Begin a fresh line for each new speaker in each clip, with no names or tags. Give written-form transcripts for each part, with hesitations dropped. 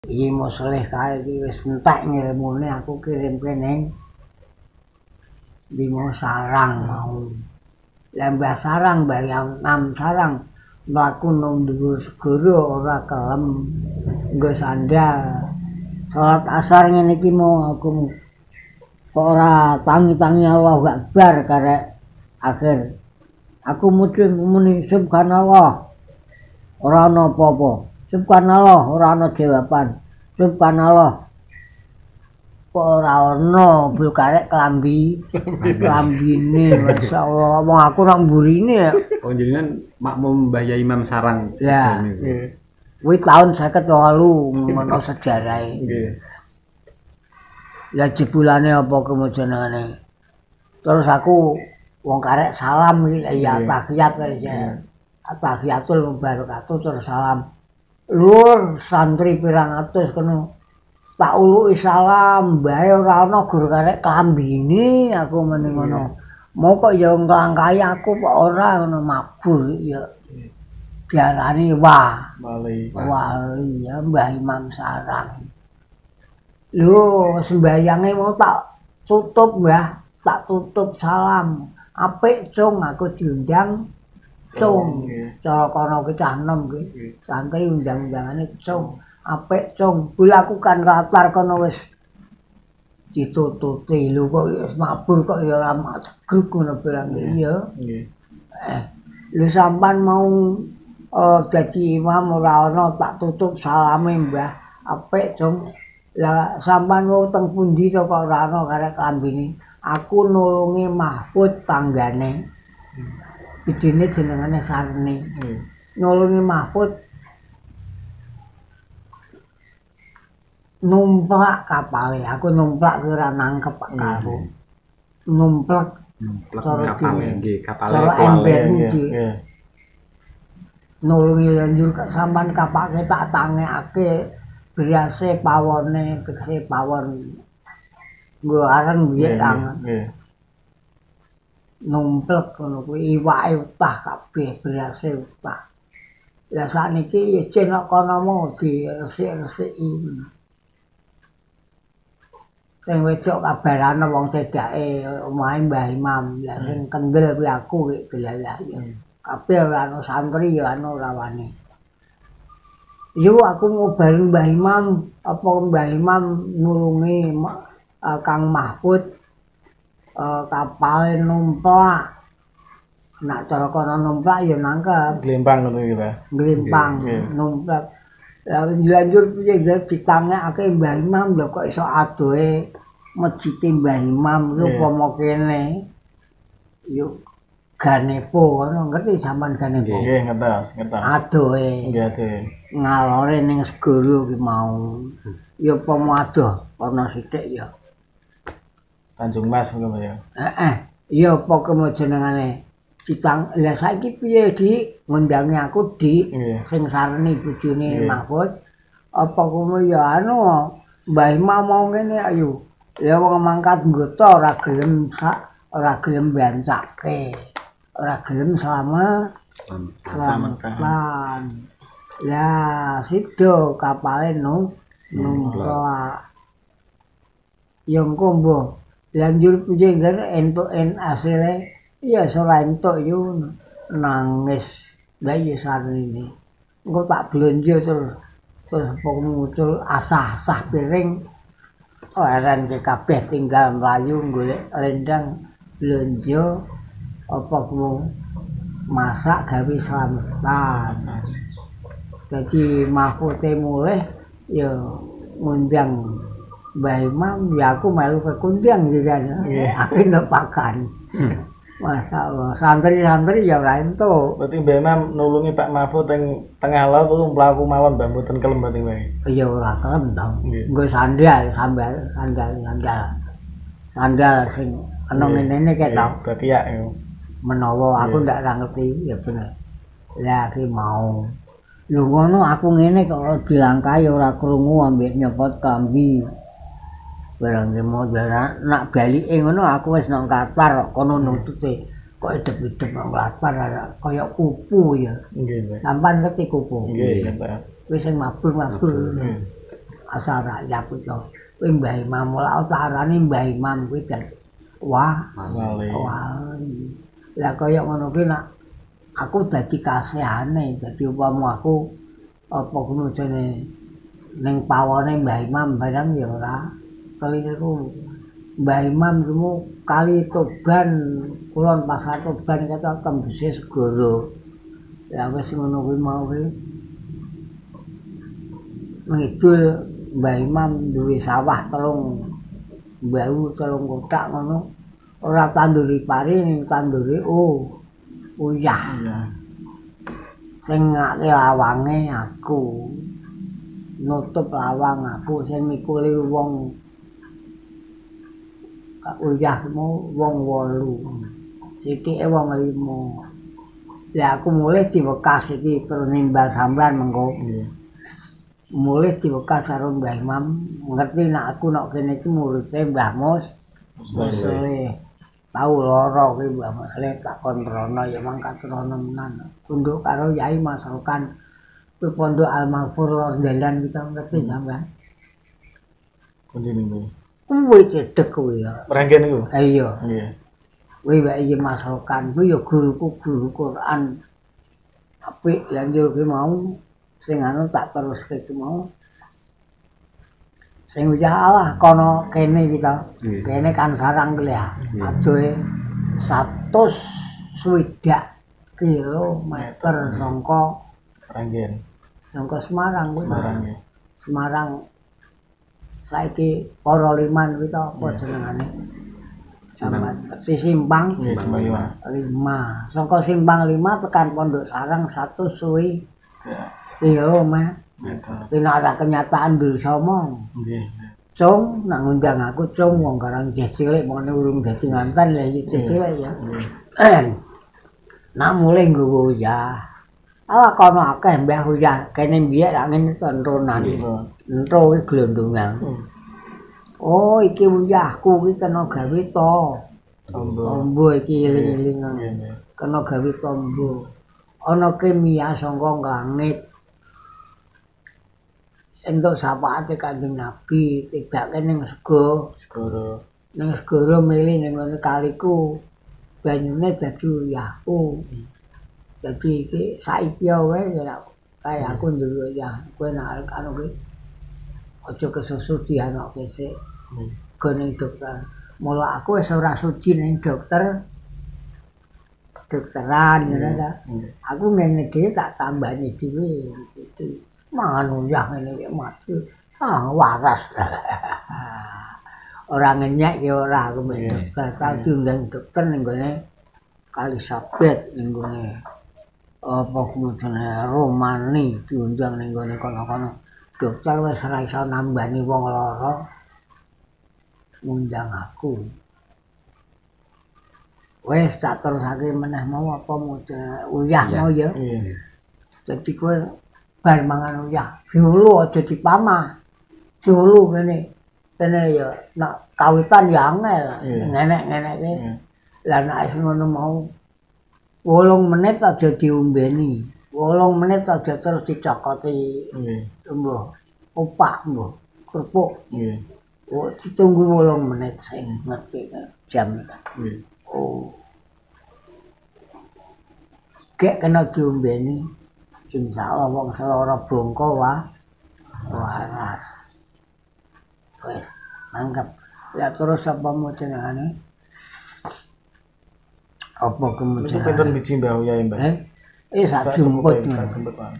Iki muslih kae iki wis entek ngilmune aku kirim kene. Bimo sarang mau. Lah Mbah Sarang, Mbah Nam Sarang mlaku nang dhuwur segara ora kelem nggo sandal. Salat asar ngene iki mau aku kok ora tangi-tangi Allahu Akbar karek akhir. Aku muni subhanallah. Ora ana apa-apa. Subhanallah ora ana jawaban. Subhanallah. Kok ora ana bul karek klambine masyaallah. Wong aku nak mburine ya.
Oh jenengan makmum Mbah Yai Imam Sarang.
Ya. Kuwi tahun 58 ngono sejarahe.
Nggih.
Lah jebulane apa kemujenengane. Terus aku wong karek salam iki ya tahiyat ya. Tahiyatul mubarakatuh terus salam. Lur santri pirang atus kono tak uluki salam bae ora ana gur karek klambine aku meneng ngono. Mau kok ya nglangkai aku kok ora ngono mabur ya. Diarani wali ya Mbah Imam Sarang. Lho sembayange mau tak tutup Mbah, tak tutup salam. Apik cung aku diundang cung. Cara kono ki cah enom ki. Santri undang-undangane cung. Apik cung, dilakukan latar kono wis ditututi lho kok wis mabur kok ya ora magruk ngono bilang iya. Nggih. Lho sampean mau dadi imam ora ana tak tutup salame Mbah. Apik cung. Lah sampean mau teng pundi to kok ora ana karek klambine. Aku nulungi Mahfud tanggane. Idine jenengane Sarni. Nulungi Mahfud numplak kapale, aku numplak ora nangkep karo. Numplak
kapale nggih, kapale
ember nggih. Nulungi lanjur sampean kapake tak tangekake berase pawone tegese pawon. Nggo areng biye tangan. Numplek ngono kuwi iwake utah kabeh berase utah. Lah sakniki ya cenok kono mau diresik-resiki. Sing wedok kabarane wong cedake omahe Mbah Imam, lah sing kendel kuwi aku iki delalah ya. Kabeh ora ana santri ya ana ora wani. Yo aku mau bareng Mbah Imam, apa Mbah Imam nulungi Kang Mahfud kapal numplak. Nak cara kono numplak ya nangkep.
Glempang ngono iki ta.
Glempang numplak. Lah lanjur piye ditangekake Mbah Imam lho kok iso adohe masjid Mbah Imam ku upama kene. Yo Ganepo ngono ngerti sampean Ganepo.
Nggih, ngertos.
Adohe.
Nggih, adohe.
Ngalore ning segara ki mau. Ya upama adoh ana sithik ya.
Tanjung Mas ngono ya.
Iya apa kemujenengane Citang. Lah saiki piye Dik? Ngundangi aku Dik sing sareni bojone Mahfud. Apa kowe ya anu Mbah Imam mau ngene ayo. Ya wong mangkat nggota ora gelem bancake. Ora gelem selamat. Lah sido kapale numplak. Ya engko mbah lanjur piye entuk asile ya ora entuk yo nangis lha ya sarene engko tak blonjo terus muncul asah-asah piring aren kabeh tinggal mlayu golek rendang blonjo apa ku masak gawe slametan dadi Mahfud mulih ya ngundang Mbah Imam ya aku melu kekundang juga aku nepakan. Masyaallah santri-santri ya ora entuk.
Berarti Mbah Imam nulungi Pak Mahfud teng tengah laut terus mlaku mawon Mbah mboten kelem berarti Mbah.
Ya ora kelem to. Nggo sandal sing ana ngene kek to.
Berarti ya
menawa aku ndak ngerti ya bener. Lah ki mau lho ngono aku ngene kok dilangkai ora krungu ambek nyopot kambi. Barang mau jalan nak balike ngono aku wis nang Qatar kono nuntute kok edep-edep nang Qatar kaya kupu ya.
Nggih.
Sampeyan ngerti kupu?
Nggih, Pak.
Wis sing mabur-mabur. asal rakyat itu. Kuwi Mbah Imam ora utarane Mbah Imam kuwi dadi wali. Lah kaya ngono kuwi nak aku dadi kasehane, dadi upama aku apa gunane ning pawone Mbah Imam barang ya ora keliru. Mbah Imam kuwi kali Toban, kulon pasar Toban kata tembuse segara. Ya wis ngono kuwi mau kuwi. Ngidul Mbah Imam duwe sawah telung kotak ngono. Ora tanduri pari ning tandure uyah. Sing ngake lawange aku. Nutup lawang aku sing mikuli wong uyahmu wong 8. Sithike wong 5. Lah aku mulih diwekas iki terus nimbal sampean mengko. Mulih diwekas karo Mbah Imam, ngerti nek aku nek kene iki muridé Mbah Mus. Tau lara kuwi Mbah Mus tak kontrolno ya mangkat rono menan. Tunduk karo Yai Masrokan kuwi pondok Al-Maghfur lor dalan kita ngerti sampean.
Pundi niku?
Kuwi cedhek kuwi ya.
Meranggen niku?
Iya.
Nggih.
Kuwi wae Yai Masrokan kuwi ya guruku guru Quran. Apik lanjut kuwi mau sing anu tak teruske ki mau. Sing uyalah kono kene kita. Kene kan sarang kuwi ya. Adohe 160 kilometer saka
Meranggen.
saka Semarang kuwi.
Semarang.
Saiki para liman kuwi to apa jenengane? Simpang 5. Saka Simpang 5 tekan Pondok Sarang 100 kilometer. Ini ada kenyataan dulu somong. Cung, nak ngundang aku cung, wong karang cilik, mau urung dadi ngantan ya, cilik ya. Nak mulai nggowo ya. Ala kono akeh mbah uyah, kene mbiyek lak ngene entronan. Entro kuwi glondongan. Oh, iki uyahku iki kena gawe to. Tombo iki eling-eling. Kena gawe tombo. Ana kimia saka langit. Entuk syafaate Kanjeng Nabi, tidake ning segara. Ning segara mili ning ngene kaliku. Banyune dadi uyahku. Dadi iki saiki wae ya kaya aku nduwe ya. Kowe nek anu kuwi aja kesusu dianokke sik. Ning dokter. Mula aku wis ora suci ning dokteran ngono ta. Aku ngene dhewe tak tambani dhewe gitu. Mangan uyah ngene iki mati. Waras. Ora ngenyek ya ora aku mek dokter. Tak diundang dokter ning gone Kalisabet ning gone apa jenenge Romani diundang ning gone kono-kono. Dokter wis ora iso nambani wong lara. Ngundang aku. Wes tak terusake meneh mau apa uyah mau ya. Dadi kowe bar mangan uyah, diulu aja dipamah. Diulu kene. Kene ya nak kawitan ya angel. Nenek-nenek iki. Lah nek wis ngono mau 8 menit aja diombeni. 8 menit aja terus dicokoti. Mbah. Opak mbah. Kerupuk. Oh, ditunggu 8 menit sing ngerti jam. Oh. Gek kena diombeni. Insyaallah wong seloro bongko waras. Wes, mangkep. Ya terus apa mau jenengane? Apa kemudian?
Itu pinten biji Mbah Uyah, Mbah?
Sak jumput.
Sak jumput, Pak.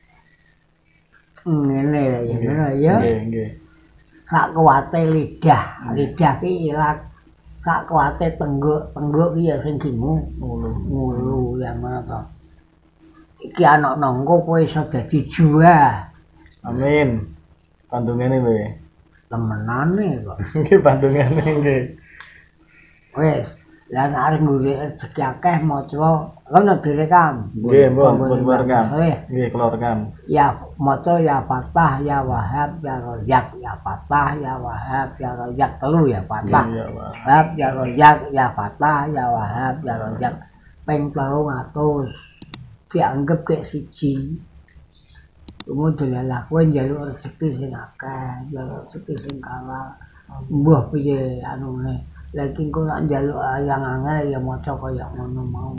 Ngene ya.
Nggih.
Sak kuwate lidah ki ilat. Sak kuwate tengguk ki ya sing gingu. Ngulu yang mana to. Iki anak nangko kowe iso dadi juah.
Amin. Pandungane wae.
Temenane kok.
Nggih pandungane nggih.
Wes, lan arep golek rezeki akeh maca, kono direkam.
Nggih, mbon rekam. Nggih, keluarkan.
Ya maca ya Fatah ya Wahab ya Razzaq ya Fatah ya Wahab ya Razzaq telu ya Fatah. Wahab ya Razzaq ya Fatah ya Wahab ya Razzaq. Ping 300 dianggep kayak siji. Kemudian lah kowe njaluk rezeki sing akeh, njaluk rezeki sing kalah. Mbah piye anune. Lah iki engko nak njaluk yang angel ya maca kaya ngono mau.